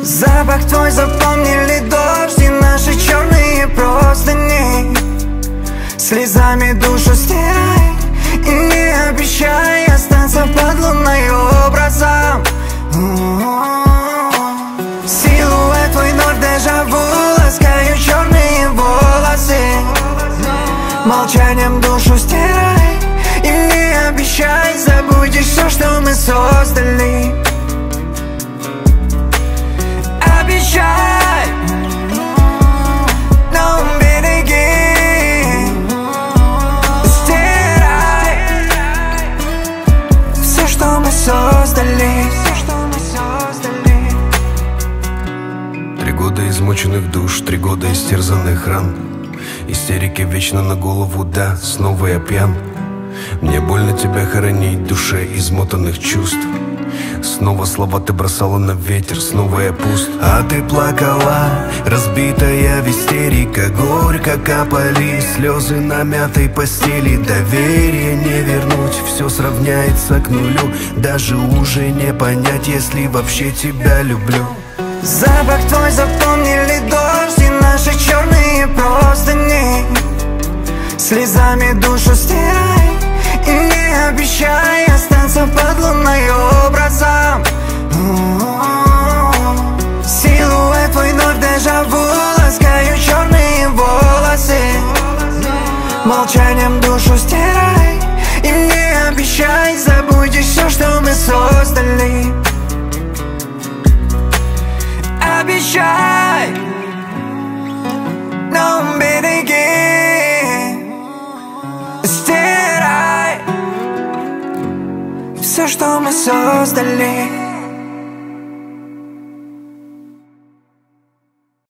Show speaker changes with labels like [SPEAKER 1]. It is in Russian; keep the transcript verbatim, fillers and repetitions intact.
[SPEAKER 1] Запах твой запомнили дождь и наши черные простыни. Слезами душу стирай и не обещай остаться под луной образом. Силуэт твой вновь дежавю, ласкаю черные волосы. Молчанием душу стирай и не обещай забудешь все, что мы создали. Обещай, но береги, стирай все, что мы создали.
[SPEAKER 2] Три года измученных душ, три года истерзанных ран. Истерики вечно на голову, да, снова я пьян. Мне больно тебя хоронить, душе измотанных чувств. Снова слова ты бросала на ветер, снова я пуст. А ты плакала, разбитая в истерика. Горько капали слезы на мятой постели. Доверие не вернуть, все сравняется к нулю. Даже уже не понять, если вообще тебя люблю.
[SPEAKER 1] Запах твой запомнили дождь и наши черные простыни. Слезами душу стирай и не обещай остаться под луной образом. Силуэт твой вновь дежавю, ласкаю черные волосы. Молчанием душу стирай и не обещай забудешь все, что мы создали. Обещай, но береги, стирай все, что мы создали.